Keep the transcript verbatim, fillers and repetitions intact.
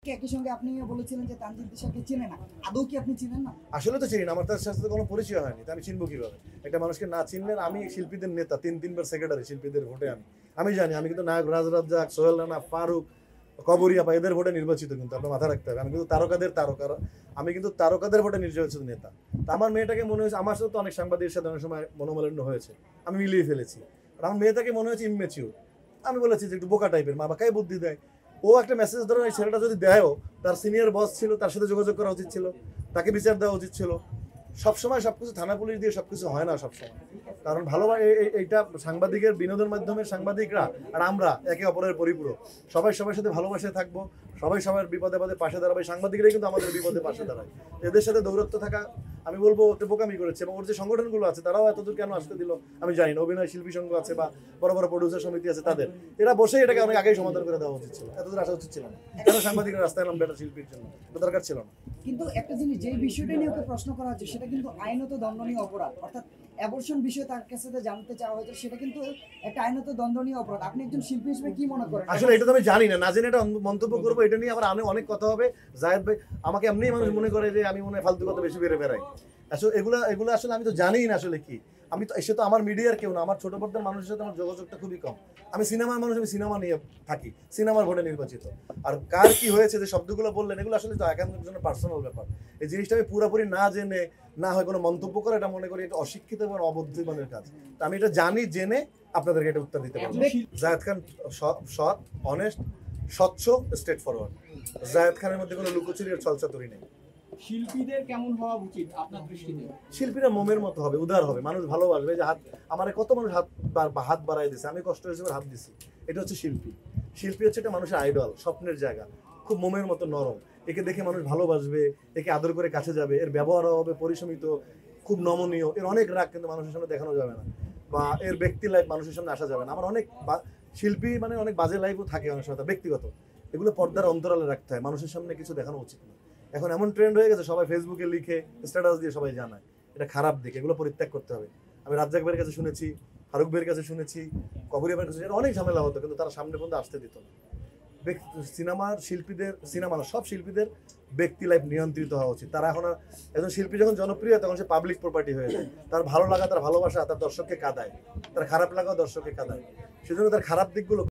একই সঙ্গে আপনি বলেছিলেন যে তানজিদ দিশাকে চেনে না, আদৌ কি আপনি চিনেন না? আসলে তো চিনি না, আমার তার সাথে তো কোনো পরিচয় হয়নি, তা আমি চিনবো কিভাবে? একটা মানুষকে না চিনলে, আমি শিল্পীদের নেতা, তিন তিনবার সেক্রেটারি শিল্পীদের ভোটে, আমি আমি জানি, আমি কিন্তু নায়ক রাজ রাজ্জাক, সোহেল রানা, ফারুক, কবরিয়া বা এদের ভোটে নির্বাচিত, কিন্তু আপনার মাথা রাখতে হবে আমি কিন্তু তারকাদের তারকা, আমি কিন্তু তারকাদের ভোটে নির্বাচিত নেতা। তা আমার মেয়েটাকে মনে হয়েছে, আমার সাথে তো অনেক সাংবাদিকের সাথে অনেক সময় মনোমালিন্য হয়েছে, আমি মিলিয়ে ফেলেছি। আর আমার মেয়েটাকে মনে হয়েছে ইমমেচিউর, আমি বলেছি যে একটু বোকা টাইপের, মা বাবাকে বুদ্ধি দেয়। ও একটা মেসেজ ধরো, এই ছেলেটা যদি দেয়ও, তার সিনিয়র বস ছিল, তার সাথে যোগাযোগ করা উচিত ছিল, তাকে বিচার দেওয়া উচিত ছিল। সবসময় সবকিছু থানা পুলিশ দিয়ে সবকিছু হয় না সবসময়, কারণ ভালোবাসা এইটা সাংবাদিকের বিনোদন মাধ্যমের সাংবাদিকরা আর আমরা একে অপরের পরিপূরক, সবাই সবার সাথে ভালোবাসে থাকবো, সবাই সবার বিপদে পদে পাশে দাঁড়াবে, সাংবাদিকরাই কিন্তু আমাদের বিপদে পাশে দাঁড়ায়। এদের সাথে দৌরত্ব থাকা, আমি বলবো একটা বোকামি করেছে, এবং ওর যে সংগঠনগুলো আছে তারাও এতদূর কেন আসতে দিল আমি জানি না। অভিনয় শিল্পী সংঘ আছে বা বড় বড় প্রডিউসার সমিতি আছে, তাদের এরা বসে এটাকে অনেক আগেই সমাধান করে দেওয়া উচিত ছিল, এতদূর আসা উচিত ছিল না। কেন সাংবাদিকরা রাস্তায় এলাম বেটার শিল্পীর জন্য? দরকার ছিল না। কিন্তু একটা জিনিস, যে বিষয়টা নিয়ে ওকে প্রশ্ন করা হচ্ছে সেটা কিন্তু আইনত দণ্ডনীয় অপরাধ, অর্থাৎ অ্যাবর্শন বিষয়ে তার কাছে জানতে চাওয়া হয়েছে, সেটা কিন্তু একটা আইনত দণ্ডনীয় অপরাধ। আপনি একজন শিল্পী হিসেবে কি মনে করেন? আসলে এটা তো আমি জানি না, না জেনে এটা মন্তব্য করবো, এটা নিয়ে আবার অনেক কথা হবে। জায়েদ ভাই আমাকে এমনিই মানুষ মনে করে যে আমি মনে হয় ফালতু কথা বেশি বেড়ে বেড়াই। আসলে এগুলো এগুলো আসলে আমি তো জানিই না আসলে কি। আমি তো এসে তো আমার মিডিয়ার কেউ না, আমার ছোট পর্দার মানুষের সাথে আমার যোগাযোগটা খুবই কম। আমি সিনেমার মানুষ, আমি সিনেমা নিয়ে থাকি, সিনেমার ভোটে নির্বাচিত। আর কার কি হয়েছে যে শব্দগুলো বললেন, এগুলো আসলে তো একান্তর জন্য পার্সোনাল ব্যাপার। এই জিনিসটা আমি পুরোপুরি না জেনে না হয় কোনো মন্তব্য করে, এটা মনে করি এটা অশিক্ষিত এবং অবুদ্ধিমানের কাজ। তা আমি এটা জানি জেনে আপনাদেরকে এটা উত্তর দিতে পারবো। জায়েদ খান সৎ, অনেস্ট, স্বচ্ছ, স্ট্রেট ফরওয়ার্ড। জায়েদ খানের মধ্যে কোনো লুকোচুরি আর ছলচাতুরি নেই। শিল্পীদের কেমন হওয়া উচিত আপনার দৃষ্টিতে? শিল্পীরা মোমের মতো হবে, উদার হবে, মানুষ ভালোবাসবে। যে হাত, আমার কত মানুষ হাত হাত বাড়াই দিছে, আমি কষ্ট হিসেবে হাত দিছি, এটা হচ্ছে শিল্পী। শিল্পী হচ্ছে একটা মানুষের আইডল, স্বপ্নের জায়গা, খুব মোমের মতো নরম। একে দেখে মানুষ ভালোবাসবে, একে আদর করে কাছে যাবে, এর ব্যবহার হবে পরিশমিত, খুব নমনীয়। এর অনেক রাগ কিন্তু মানুষের সামনে দেখানো যাবে না, বা এর ব্যক্তি লাইফ মানুষের সামনে আসা যাবে না। আমার অনেক শিল্পী মানে অনেক বাজে লাইফও থাকে অনেক সময়, ব্যক্তিগত, এগুলো পর্দার অন্তরালে রাখতে হয়, মানুষের সামনে কিছু দেখানো উচিত না। এখন এমন ট্রেন্ড হয়ে গেছে, সবাই ফেসবুকে লিখে স্ট্যাটাস দিয়ে সবাই জানায়, এটা খারাপ দিক, এগুলো পরিত্যাগ করতে হবে। আমি রাজ্জাক ভাইয়ের কাছে শুনেছি, ফারুক ভাইয়ের কাছে শুনেছি, কবরিয়া ভাইয়ের কাছে অনেক ঝামেলা হতো, কিন্তু তারা সামনে পর্যন্ত আসতে দিত না। সিনেমার শিল্পীদের, সিনেমা না সব শিল্পীদের ব্যক্তি লাইফ নিয়ন্ত্রিত হওয়া উচিত। তারা এখন একজন শিল্পী যখন জনপ্রিয়, তখন সে পাবলিক প্রপার্টি হয়ে যায়। তার ভালো লাগা, তার ভালোবাসা তার দর্শককে কাঁদায়, তার খারাপ লাগাও দর্শককে কাঁদায়। সেজন্য তার খারাপ দিকগুলো